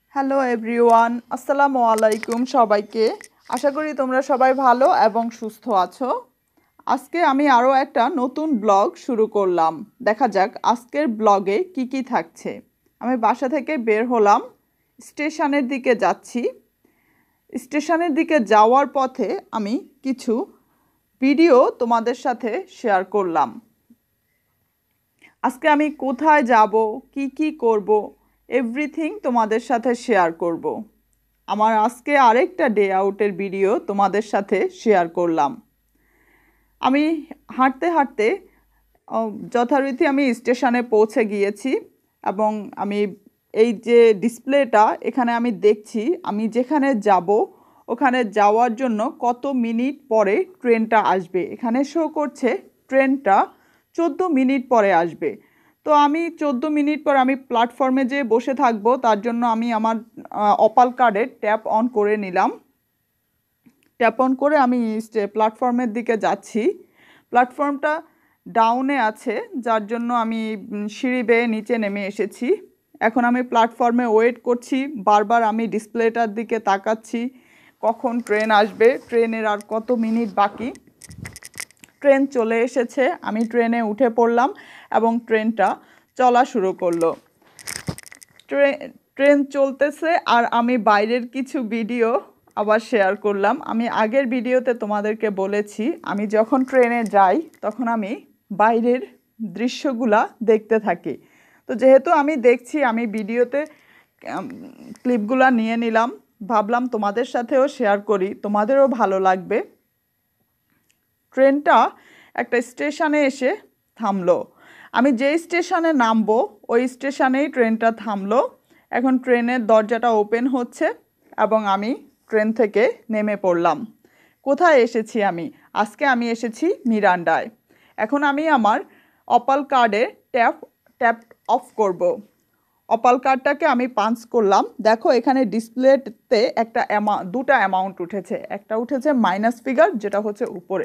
Hello everyone, আসসালামু আলাইকুম সবাইকে। আশা করি তোমরা সবাই ভালো এবং সুস্থ আছো। আজকে আমি আরও একটা নতুন ব্লগ শুরু করলাম। দেখা যাক আজকের ব্লগে কি কি থাকছে। আমি বাসা থেকে বের হলাম, স্টেশনের দিকে যাচ্ছি। স্টেশনের দিকে যাওয়ার পথে আমি কিছু ভিডিও তোমাদের সাথে শেয়ার করলাম। আজকে আমি কোথায় যাব, কি করব, এভরিথিং তোমাদের সাথে শেয়ার করব। আমার আজকে আরেকটা ডে আউটের ভিডিও তোমাদের সাথে শেয়ার করলাম। আমি হাঁটতে হাঁটতে যথারীতি আমি স্টেশনে পৌঁছে গিয়েছি এবং আমি এই যে ডিসপ্লেটা এখানে আমি দেখছি আমি যেখানে যাব ওখানে যাওয়ার জন্য কত মিনিট পরে ট্রেনটা আসবে। এখানে শো করছে ট্রেনটা 14 মিনিট পরে আসবে। তো আমি 14 মিনিট পর আমি প্ল্যাটফর্মে যেয়ে বসে থাকবো, তার জন্য আমি আমার অপাল কার্ডে ট্যাপ অন করে নিলাম। ট্যাপ অন করে আমি প্ল্যাটফর্মের দিকে যাচ্ছি। প্ল্যাটফর্মটা ডাউনে আছে, যার জন্য আমি সিঁড়ি বেয়ে নিচে নেমে এসেছি। এখন আমি প্ল্যাটফর্মে ওয়েট করছি, বারবার আমি ডিসপ্লেটার দিকে তাকাচ্ছি কখন ট্রেন আসবে, ট্রেনের আর কত মিনিট বাকি। ট্রেন চলে এসেছে, আমি ট্রেনে উঠে পড়লাম এবং ট্রেনটা চলা শুরু করলো। ট্রেন চলতেছে আর আমি বাইরের কিছু ভিডিও আবার শেয়ার করলাম। আমি আগের ভিডিওতে তোমাদেরকে বলেছি আমি যখন ট্রেনে যাই তখন আমি বাইরের দৃশ্যগুলা দেখতে থাকি। তো যেহেতু আমি দেখছি, আমি ভিডিওতে ক্লিপগুলা নিয়ে নিলাম, ভাবলাম তোমাদের সাথেও শেয়ার করি, তোমাদেরও ভালো লাগবে। ট্রেনটা একটা স্টেশনে এসে থামলো। আমি যেই স্টেশনে নামবো ওই স্টেশনেই ট্রেনটা থামলো। এখন ট্রেনের দরজাটা ওপেন হচ্ছে এবং আমি ট্রেন থেকে নেমে পড়লাম। কোথায় এসেছি আমি? আজকে আমি এসেছি মিরান্ডায়। এখন আমি আমার অপাল কার্ডে ট্যাপ অফ করব। অপাল কার্ডটাকে আমি পাঞ্চ করলাম। দেখো এখানে ডিসপ্লেতে দুটা অ্যামাউন্ট উঠেছে। একটা উঠেছে মাইনাস ফিগার, যেটা হচ্ছে উপরে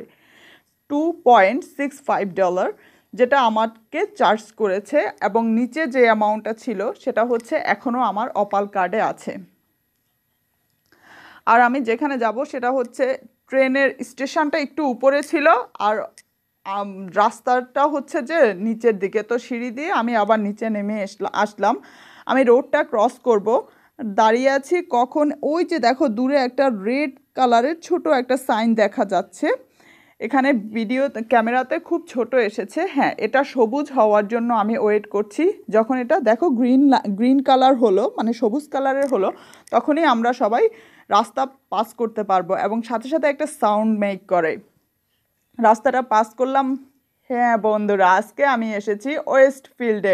$2.65, যেটা আমাকে চার্জ করেছে, এবং নিচে যে অ্যামাউন্টটা ছিল সেটা হচ্ছে এখনও আমার অপাল কার্ডে আছে। আর আমি যেখানে যাব সেটা হচ্ছে ট্রেনের স্টেশনটা একটু উপরে ছিল আর রাস্তাটা হচ্ছে যে নিচের দিকে। তো সিঁড়ি দিয়ে আমি আবার নিচে নেমে আসলাম। আমি রোডটা ক্রস করব, দাঁড়িয়ে আছি কখন ওই যে দেখো দূরে একটা রেড কালারের ছোট একটা সাইন দেখা যাচ্ছে। এখানে ক্যামেরাতে খুব ছোট এসেছে। হ্যাঁ, এটা সবুজ হওয়ার জন্য আমি ওয়েট করছি। যখন এটা দেখো গ্রিন কালার হলো, মানে সবুজ কালারের হলো, তখনই আমরা সবাই রাস্তা পাস করতে পারবো এবং সাথে সাথে একটা সাউন্ড মেক করে। রাস্তাটা পাস করলাম। হ্যাঁ বন্ধুরা, আজকে আমি এসেছি ওয়েস্টফিল্ডে,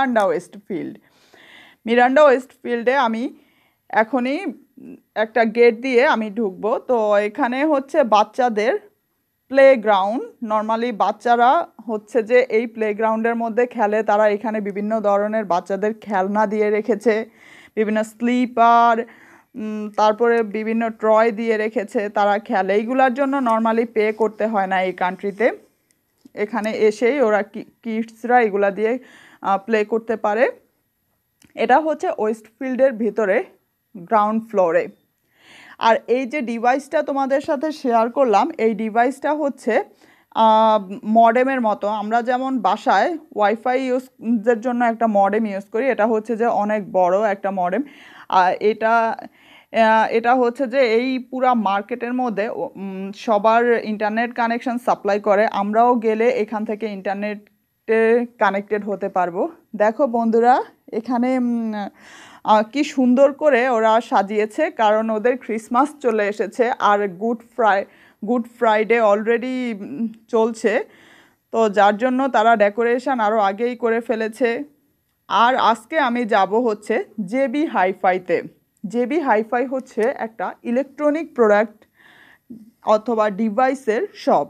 মিরান্ডা ওয়েস্টফিল্ডে। আমি এখনই একটা গেট দিয়ে আমি ঢুকবো। তো এখানে হচ্ছে বাচ্চাদের প্লেগ্রাউন্ড। নর্মালি বাচ্চারা হচ্ছে যে এই প্লেগ্রাউন্ডের মধ্যে খেলে। তারা এখানে বিভিন্ন ধরনের বাচ্চাদের খেলনা দিয়ে রেখেছে, বিভিন্ন স্লিপার, তারপরে বিভিন্ন টয় দিয়ে রেখেছে, তারা খেলে। এইগুলোর জন্য নর্মালি পে করতে হয় না এই কান্ট্রিতে। এখানে এসেই ওরা কিডসরা এগুলা দিয়ে প্লে করতে পারে। এটা হচ্ছে ওয়েস্টফিল্ডের ভিতরে গ্রাউন্ড ফ্লোরে। আর এই যে ডিভাইসটা তোমাদের সাথে শেয়ার করলাম, এই ডিভাইসটা হচ্ছে মডেমের মতো। আমরা যেমন বাসায় ওয়াইফাই ইউজের জন্য একটা মডেম ইউজ করি, এটা হচ্ছে যে অনেক বড় একটা মডেম। আর এটা হচ্ছে যে এই পুরা মার্কেটের মধ্যে সবার ইন্টারনেট কানেকশন সাপ্লাই করে। আমরাও গেলে এখান থেকে ইন্টারনেটে কানেক্টেড হতে পারবো। দেখো বন্ধুরা, এখানে কি সুন্দর করে ওরা সাজিয়েছে, কারণ ওদের ক্রিসমাস চলে এসেছে আর গুড ফ্রাইডে অলরেডি চলছে। তো যার জন্য তারা ডেকোরেশন আরও আগেই করে ফেলেছে। আর আজকে আমি যাব হচ্ছে জেবি হাইফাইতে। জেবি হাইফাই হচ্ছে একটা ইলেকট্রনিক প্রোডাক্ট অথবা ডিভাইসের শপ।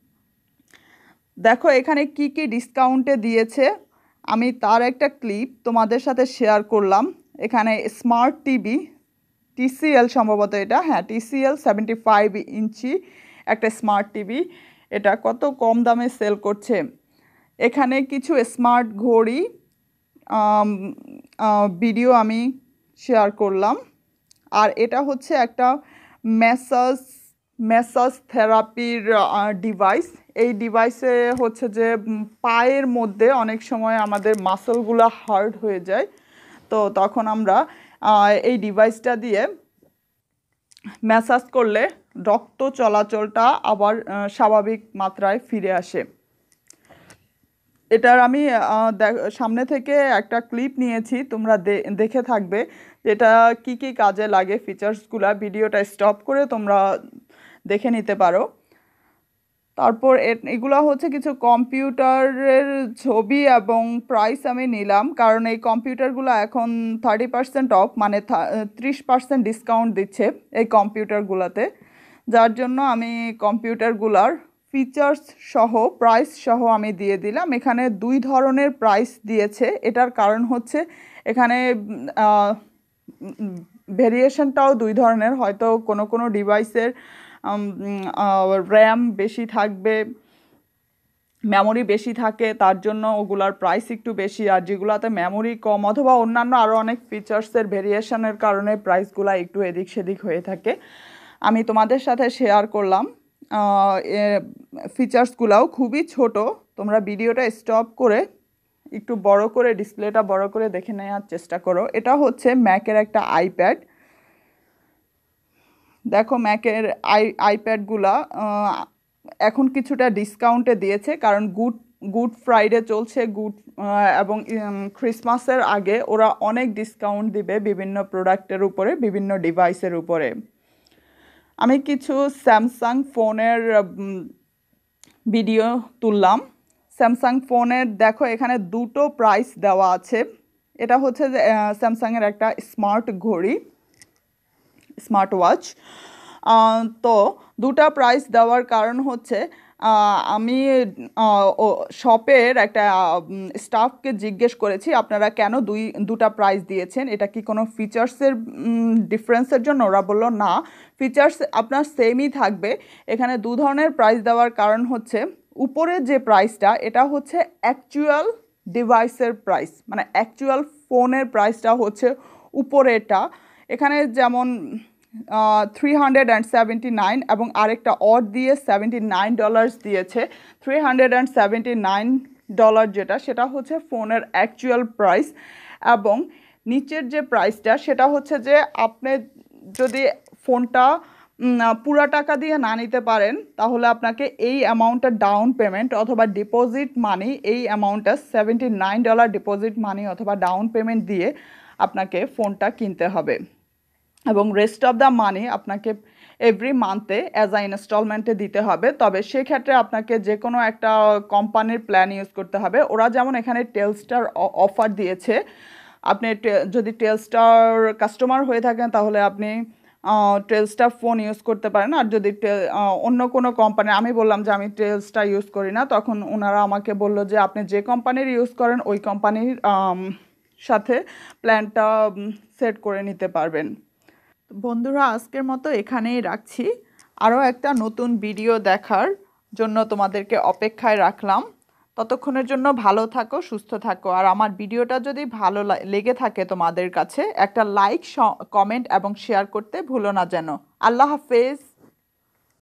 দেখো এখানে কি কি ডিসকাউন্টে দিয়েছে, আমি তার একটা ক্লিপ তোমাদের সাথে শেয়ার করলাম। এখানে স্মার্ট টিভি, TCL সম্ভবত এটা, হ্যাঁ TCL 75 ইঞ্চি একটা স্মার্ট টিভি, এটা কত কম দামে সেল করছে। এখানে কিছু স্মার্ট ঘড়ি ভিডিও আমি শেয়ার করলাম। আর এটা হচ্ছে একটা ম্যাসাজ ম্যাসাজ থেরাপির ডিভাইস। এই ডিভাইসে হচ্ছে যে পায়ের মধ্যে অনেক সময় আমাদের মাসলগুলো হার্ড হয়ে যায়, তো তখন আমরা এই ডিভাইসটা দিয়ে ম্যাসাজ করলে রক্ত চলাচলটা আবার স্বাভাবিক মাত্রায় ফিরে আসে। এটার আমি সামনে থেকে একটা ক্লিপ নিয়েছি, তোমরা দেখে থাকবে এটা কি কি কাজে লাগে ফিচার্সগুলা। ভিডিওটা স্টপ করে তোমরা দেখে নিতে পারো। তারপর এগুলো হচ্ছে কিছু কম্পিউটারের ছবি এবং প্রাইস আমি নিলাম, কারণ এই কম্পিউটারগুলো এখন 30% অফ, মানে 30% ডিসকাউন্ট দিচ্ছে এই কম্পিউটারগুলোতে। যার জন্য আমি কম্পিউটারগুলার ফিচার্স সহ প্রাইস সহ আমি দিয়ে দিলাম। এখানে 2 ধরনের প্রাইস দিয়েছে, এটার কারণ হচ্ছে এখানে ভেরিয়েশনটাও 2 ধরনের। হয়তো কোনো কোনো ডিভাইসের র্যাম বেশি থাকবে, মেমোরি বেশি থাকে, তার জন্য ওগুলার প্রাইস একটু বেশি। আর যেগুলোতে মেমোরি কম অথবা অন্যান্য আরও অনেক ফিচার্সের ভেরিয়েশনের কারণে প্রাইসগুলো একটু এদিক সেদিক হয়ে থাকে। আমি তোমাদের সাথে শেয়ার করলাম। ফিচার্সগুলোও খুবই ছোট, তোমরা ভিডিওটা স্টপ করে একটু বড় করে ডিসপ্লেটা বড় করে দেখে নেওয়ার চেষ্টা করো। এটা হচ্ছে ম্যাকের একটা আইপ্যাড। দেখো ম্যাকের আইপ্যাডগুলা এখন কিছুটা ডিসকাউন্টে দিয়েছে, কারণ গুড ফ্রাইডে চলছে, এবং ক্রিসমাসের আগে ওরা অনেক ডিসকাউন্ট দিবে বিভিন্ন প্রোডাক্টের উপরে, বিভিন্ন ডিভাইসের উপরে। আমি কিছু স্যামসাং ফোনের ভিডিও তুললাম। স্যামসাং ফোনের দেখো এখানে 2টো প্রাইস দেওয়া আছে। এটা হচ্ছে যে স্যামসাংয়ের একটা স্মার্ট ঘড়ি, স্মার্ট ওয়াচ। তো 2টা প্রাইস দেওয়ার কারণ হচ্ছে আমি শপের একটা স্টাফকে জিজ্ঞেস করেছি আপনারা কেন 2টা প্রাইস দিয়েছেন, এটা কি কোনো ফিচার্সের ডিফারেন্সের জন্য? ওরা বললো না, ফিচার্স আপনার সেমই থাকবে। এখানে 2 ধরনের প্রাইস দেওয়ার কারণ হচ্ছে উপরের যে প্রাইসটা এটা হচ্ছে অ্যাকচুয়াল ডিভাইসের প্রাইস, মানে অ্যাকচুয়াল ফোনের প্রাইসটা হচ্ছে উপরেটা। এখানে যেমন 379 এবং আরেকটা অড দিয়ে $79 দিয়েছে। $379 যেটা, সেটা হচ্ছে ফোনের অ্যাকচুয়াল প্রাইস। এবং নিচের যে প্রাইসটা সেটা হচ্ছে যে আপনি যদি ফোনটা পুরা টাকা দিয়ে না নিতে পারেন, তাহলে আপনাকে এই অ্যামাউন্টটা ডাউন পেমেন্ট অথবা ডিপোজিট মানি, এই অ্যামাউন্টটা $79 ডিপোজিট মানি অথবা ডাউন পেমেন্ট দিয়ে আপনাকে ফোনটা কিনতে হবে, এবং রেস্ট অফ দ্য মানি আপনাকে এভরি মান্থে অ্যাজ আ ইনস্টলমেন্টে দিতে হবে। তবে সেক্ষেত্রে আপনাকে যে কোনো একটা কোম্পানির প্ল্যান ইউজ করতে হবে। ওরা যেমন এখানে টেলস্টার অফার দিয়েছে, আপনি যদি টেলস্টার কাস্টমার হয়ে থাকেন তাহলে আপনি টেলস্টার ফোন ইউজ করতে পারেন। আর যদি অন্য কোনো কোম্পানি, আমি বললাম যে আমি টেলস্টার ইউজ করি না, তখন ওনারা আমাকে বললো যে আপনি যে কোম্পানির ইউজ করেন ওই কোম্পানির সাথে প্ল্যানটা সেট করে নিতে পারবেন। বন্ধুরা, আজকের মতো এখানেই রাখছি। আরও একটা নতুন ভিডিও দেখার জন্য তোমাদেরকে অপেক্ষায় রাখলাম। ততক্ষণের জন্য ভালো থাকো, সুস্থ থাকো। আর আমার ভিডিওটা যদি ভালো লেগে থাকে তোমাদের কাছে, একটা লাইক, কমেন্ট এবং শেয়ার করতে ভুলো না যেন। আল্লাহ হাফেজ।